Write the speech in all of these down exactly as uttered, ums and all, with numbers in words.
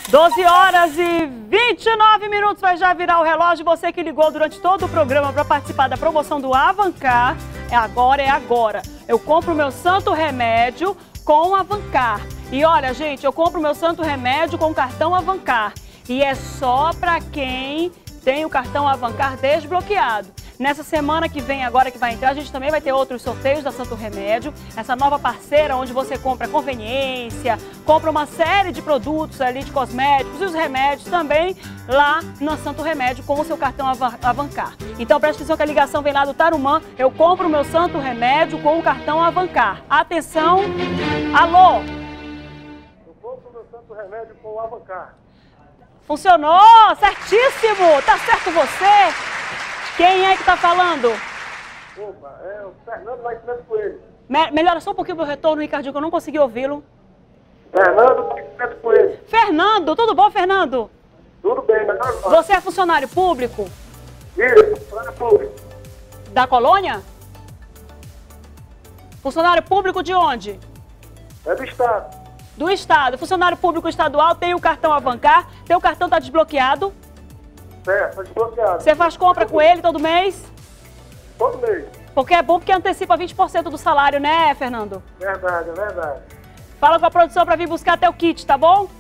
doze horas e vinte e nove minutos, vai já virar o relógio. Você que ligou durante todo o programa para participar da promoção do Avancar, é agora, é agora. Eu compro o meu santo remédio com Avancar. E olha, gente, eu compro o meu santo remédio com o cartão Avancar. E é só para quem tem o cartão Avancar desbloqueado. Nessa semana que vem agora que vai entrar, a gente também vai ter outros sorteios da Santo Remédio. Essa nova parceira onde você compra conveniência, compra uma série de produtos ali de cosméticos e os remédios também lá na Santo Remédio com o seu cartão Avancar. Então preste atenção que a ligação vem lá do Tarumã. Eu compro o meu Santo Remédio com o cartão Avancar. Atenção! Alô? Eu compro o meu Santo Remédio com o Avancar. Funcionou! Certíssimo! Tá certo você? Quem é que tá falando? Opa, é o Fernando Nascimento Coelho. Me melhora só um pouquinho o meu retorno, Ricardinho, que eu não consegui ouvi-lo. Fernando Nascimento Coelho. Fernando, tudo bom, Fernando? Tudo bem, melhor. Você é funcionário público? Isso, funcionário público. Da colônia? Funcionário público de onde? É do Estado. Do Estado. Funcionário público estadual, tem o cartão Avancar, teu cartão tá desbloqueado? Certo, tá desbloqueado. Você faz compra com ele todo mês? Todo mês. Porque é bom porque antecipa vinte por cento do salário, né, Fernando? Verdade, é verdade. Fala com a produção para vir buscar teu kit, tá bom?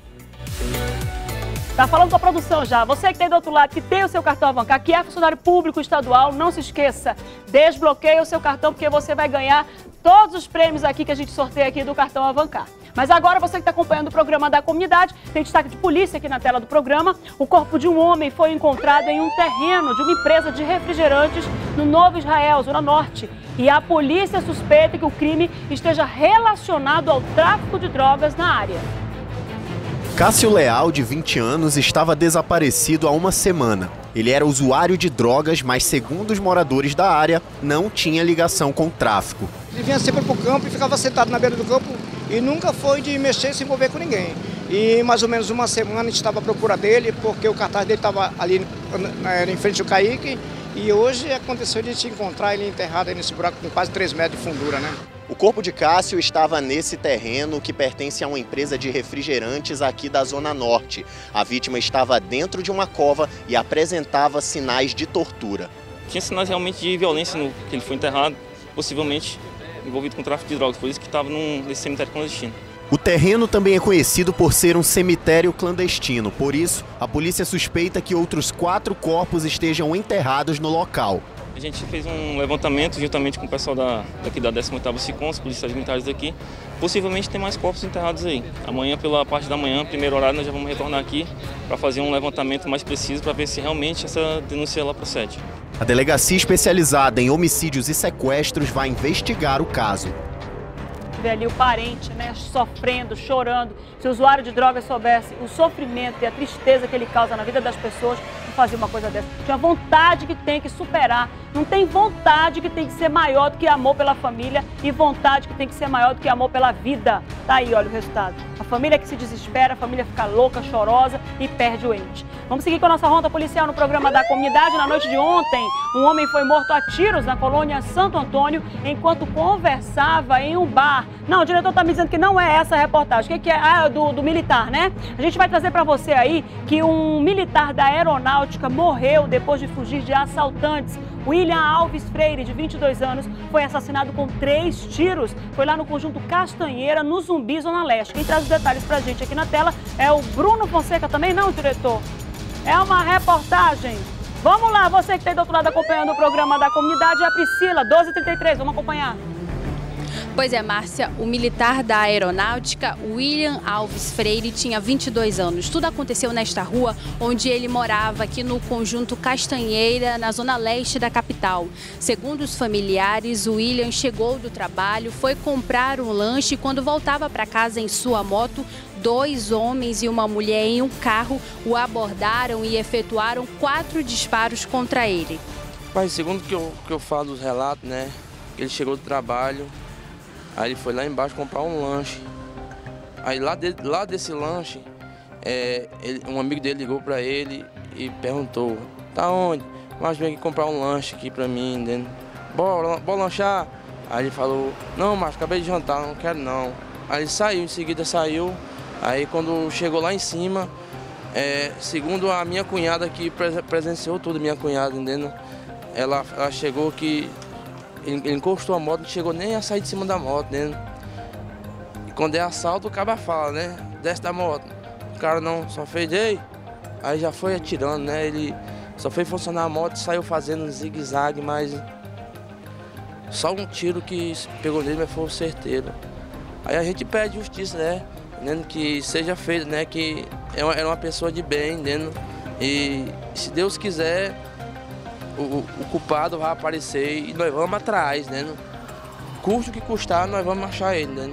Tá falando com a produção já. Você que tem do outro lado, que tem o seu cartão Avancar, que é funcionário público estadual, não se esqueça, desbloqueie o seu cartão porque você vai ganhar todos os prêmios aqui que a gente sorteia aqui do cartão Avancar. Mas agora você que está acompanhando o programa da comunidade, tem destaque de polícia aqui na tela do programa. O corpo de um homem foi encontrado em um terreno de uma empresa de refrigerantes no Novo Israel, Zona Norte. E a polícia suspeita que o crime esteja relacionado ao tráfico de drogas na área. Cássio Leal, de vinte anos, estava desaparecido há uma semana. Ele era usuário de drogas, mas segundo os moradores da área, não tinha ligação com o tráfico. Ele vinha sempre para o campo e ficava sentado na beira do campo e nunca foi de mexer e se envolver com ninguém. E mais ou menos uma semana a gente estava à procura dele, porque o cartaz dele estava ali em frente ao Caique. E hoje aconteceu de a gente encontrar ele enterrado aí nesse buraco com quase três metros de fundura, né? O corpo de Cássio estava nesse terreno que pertence a uma empresa de refrigerantes aqui da Zona Norte. A vítima estava dentro de uma cova e apresentava sinais de tortura. Tinha sinais realmente de violência no que ele foi enterrado, possivelmente envolvido com tráfico de drogas, por isso que estava num, nesse cemitério clandestino. O terreno também é conhecido por ser um cemitério clandestino, por isso a polícia suspeita que outros quatro corpos estejam enterrados no local. A gente fez um levantamento juntamente com o pessoal da, daqui da décima oitava SICOM, os policiais militares daqui. Possivelmente tem mais corpos enterrados aí. Amanhã, pela parte da manhã, primeiro horário, nós já vamos retornar aqui para fazer um levantamento mais preciso para ver se realmente essa denúncia ela procede. A delegacia especializada em homicídios e sequestros vai investigar o caso. Vê ali o parente, né, sofrendo, chorando. Se o usuário de drogas soubesse o sofrimento e a tristeza que ele causa na vida das pessoas, não fazia uma coisa dessa. Tinha vontade que tem que superar. Não tem vontade que tem que ser maior do que amor pela família e vontade que tem que ser maior do que amor pela vida. Tá aí, olha o resultado. A família que se desespera, a família fica louca, chorosa e perde o ente. Vamos seguir com a nossa ronda policial no programa da comunidade. Na noite de ontem, um homem foi morto a tiros na colônia Santo Antônio enquanto conversava em um bar. Não, o diretor está me dizendo que não é essa a reportagem. O que, que é? Ah, do, do militar, né? A gente vai trazer para você aí que um militar da aeronáutica morreu depois de fugir de assaltantes. William Alves Freire, de vinte e dois anos, foi assassinado com três tiros. Foi lá no conjunto Castanheira, no Zumbi, Zona Leste. Quem traz os detalhes pra gente aqui na tela é o Bruno Fonseca também, não, diretor? É uma reportagem. Vamos lá, você que tem do outro lado acompanhando o programa da comunidade, é a Priscila, doze e trinta e três, vamos acompanhar. Pois é, Márcia, o militar da aeronáutica, William Alves Freire, tinha vinte e dois anos. Tudo aconteceu nesta rua onde ele morava, aqui no conjunto Castanheira, na zona leste da capital. Segundo os familiares, o William chegou do trabalho, foi comprar um lanche e quando voltava para casa em sua moto, dois homens e uma mulher em um carro o abordaram e efetuaram quatro disparos contra ele. Mas segundo que eu, que eu falo dos relatos, né, ele chegou do trabalho, aí ele foi lá embaixo comprar um lanche. Aí lá, de, lá desse lanche, é, ele, um amigo dele ligou pra ele e perguntou: tá onde? Mas vem aqui comprar um lanche aqui pra mim, né? Bora, bora lanchar? Aí ele falou: não, mas acabei de jantar, não quero não. Aí ele saiu, em seguida saiu Aí quando chegou lá em cima, é, segundo a minha cunhada que presenciou tudo, minha cunhada, entendeu? Ela, ela chegou que ele, ele encostou a moto, não chegou nem a sair de cima da moto, entendeu? E quando é assalto, o cara fala, né? Desce da moto. O cara não, só fez, ei, aí já foi atirando, né? Ele só foi funcionar a moto e saiu fazendo um zigue-zague, mas só um tiro que pegou nele, mas foi certeiro. Aí a gente pede justiça, né? Entendendo? Que seja feito, né? Que era uma pessoa de bem, entendendo? E se Deus quiser, o, o culpado vai aparecer e nós vamos atrás, né? Custe o que custar, nós vamos achar ele, né?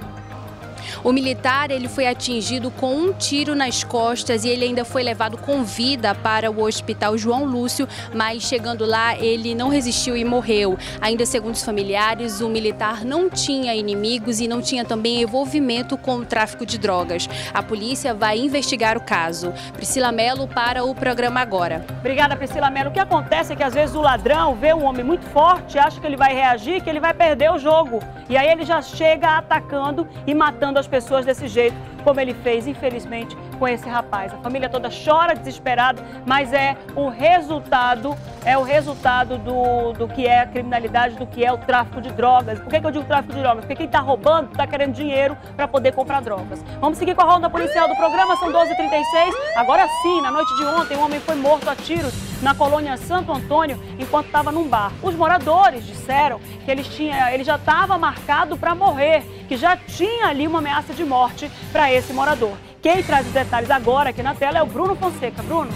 O militar ele foi atingido com um tiro nas costas e ele ainda foi levado com vida para o hospital João Lúcio, mas chegando lá ele não resistiu e morreu. Ainda segundo os familiares, o militar não tinha inimigos e não tinha também envolvimento com o tráfico de drogas. A polícia vai investigar o caso. Priscila Mello para o programa Agora. Obrigada, Priscila Mello. O que acontece é que às vezes o ladrão vê um homem muito forte, acha que ele vai reagir, que ele vai perder o jogo. E aí ele já chega atacando e matando as pessoas desse jeito, como ele fez, infelizmente, com esse rapaz. A família toda chora desesperada, mas é o resultado, é o resultado do, do que é a criminalidade, do que é o tráfico de drogas. Por que que eu digo tráfico de drogas? Porque quem está roubando está querendo dinheiro para poder comprar drogas. Vamos seguir com a ronda policial do programa, são doze e trinta e seis. Agora sim, na noite de ontem, um homem foi morto a tiros na colônia Santo Antônio, enquanto estava num bar. Os moradores disseram que eles tinha, ele já estava marcado para morrer, que já tinha ali uma ameaça de morte para esse morador. Quem traz os detalhes agora aqui na tela é o Bruno Fonseca. Bruno.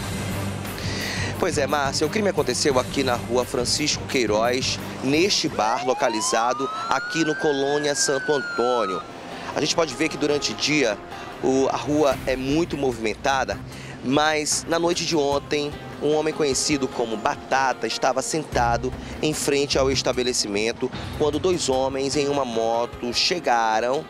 Pois é, Márcia, o crime aconteceu aqui na rua Francisco Queiroz, neste bar localizado aqui no Colônia Santo Antônio. A gente pode ver que durante o dia o, a rua é muito movimentada, mas na noite de ontem, um homem conhecido como Batata estava sentado em frente ao estabelecimento quando dois homens em uma moto chegaram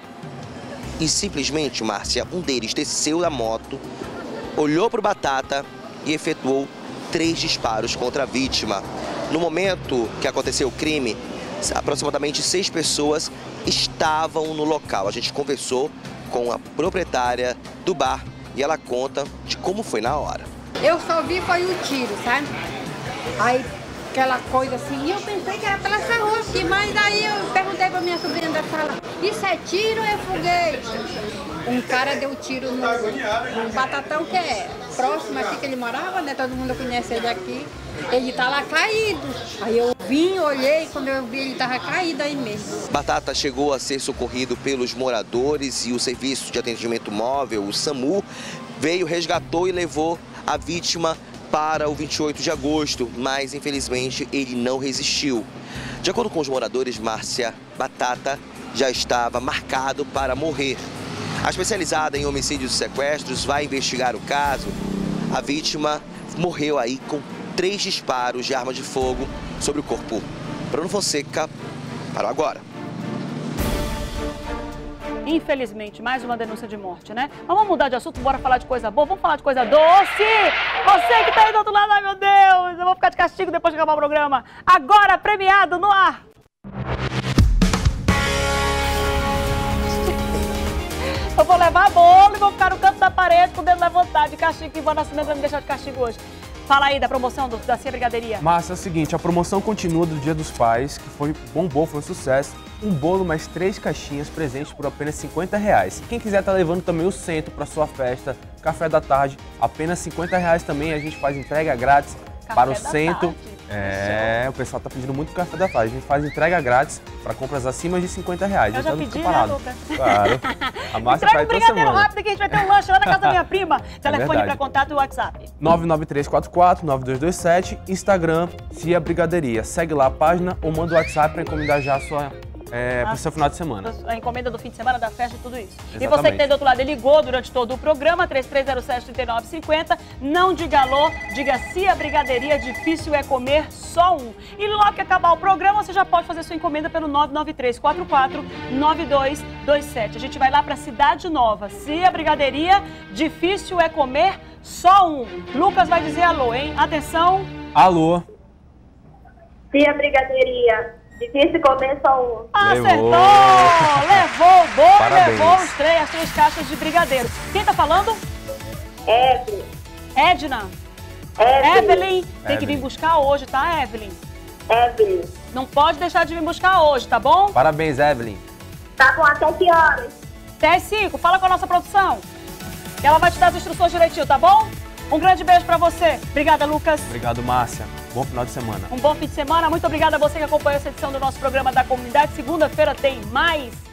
e simplesmente, Márcia, um deles desceu da moto, olhou para o Batata e efetuou três disparos contra a vítima. No momento que aconteceu o crime, aproximadamente seis pessoas estavam no local. A gente conversou com a proprietária do bar e ela conta de como foi na hora. Eu só vi foi o tiro, sabe? Aí aquela coisa assim, e eu pensei que era pela essa rua aqui, mas aí eu perguntei pra minha sobrinha da sala, isso é tiro ou é foguete? Um cara deu tiro no, no Batatão, que é próximo aqui que ele morava, né? Todo mundo conhece ele aqui. Ele tá lá caído. Aí eu vim, olhei, quando eu vi ele tava caído aí mesmo. Batata chegou a ser socorrido pelos moradores e o Serviço de Atendimento Móvel, o SAMU, veio, resgatou e levou a vítima para o vinte e oito de agosto, mas infelizmente ele não resistiu. De acordo com os moradores, Márcia, Batata já estava marcado para morrer. A especializada em homicídios e sequestros vai investigar o caso. A vítima morreu aí com três disparos de arma de fogo sobre o corpo. Bruno Fonseca, para o Agora. Infelizmente, mais uma denúncia de morte, né? Mas vamos mudar de assunto, bora falar de coisa boa, vamos falar de coisa doce! Você que tá aí do outro lado, ai meu Deus, eu vou ficar de castigo depois de acabar o programa. Agora, premiado no ar! Eu vou levar bolo e vou ficar no canto da parede com o dedo levantado de castigo, que Ivan Nascimento vai me deixar de castigo hoje. Fala aí da promoção do, da Cia Brigadeiria. Márcia, é o seguinte, a promoção continua do Dia dos Pais, que foi bombou, foi um sucesso. Um bolo mais três caixinhas presentes por apenas cinquenta reais. Quem quiser tá levando também o centro para sua festa, café da tarde, apenas cinquenta reais também. A gente faz entrega grátis café para o centro. Tarde. É, o pessoal tá pedindo muito café da tarde. A gente faz entrega grátis para compras acima de cinquenta reais. Eu já pedi, né, Lucas? Claro. A Márcia faz toda semana. Rápido que a gente vai ter um lanche lá na casa da minha prima. Telefone é para contato e WhatsApp. nove nove três quatro quatro nove dois dois sete, Instagram, Cia Brigadeiria. Segue lá a página ou manda o WhatsApp para encomendar já a sua... É, para o seu final de semana. A encomenda do fim de semana, da festa e tudo isso. Exatamente. E você que tem do outro lado, ele ligou durante todo o programa, três três zero sete, três nove cinco zero. Não diga alô, diga Cia Brigadeiria, difícil é comer só um. E logo que acabar o programa, você já pode fazer sua encomenda pelo nove nove três quatro quatro nove dois dois sete. A gente vai lá para Cidade Nova. Cia Brigadeiria, difícil é comer só um. Lucas vai dizer alô, hein? Atenção. Alô. Cia Brigadeiria. Difícil comer só um. Acertou! Levou o bolo Parabéns. e levou os três, as três caixas de brigadeiro. Quem tá falando? Evelyn. Edna. Evelyn. Evelyn. Tem que vir Evelyn. buscar hoje, tá, Evelyn? Evelyn. Não pode deixar de vir buscar hoje, tá bom? Parabéns, Evelyn. Tá bom, até que horas? Até às cinco. Fala com a nossa produção. Ela vai te dar as instruções direitinho, tá bom? Um grande beijo pra você. Obrigada, Lucas. Obrigado, Márcia. Bom final de semana. Um bom fim de semana. Muito obrigada a você que acompanhou essa edição do nosso programa da comunidade. Segunda-feira tem mais.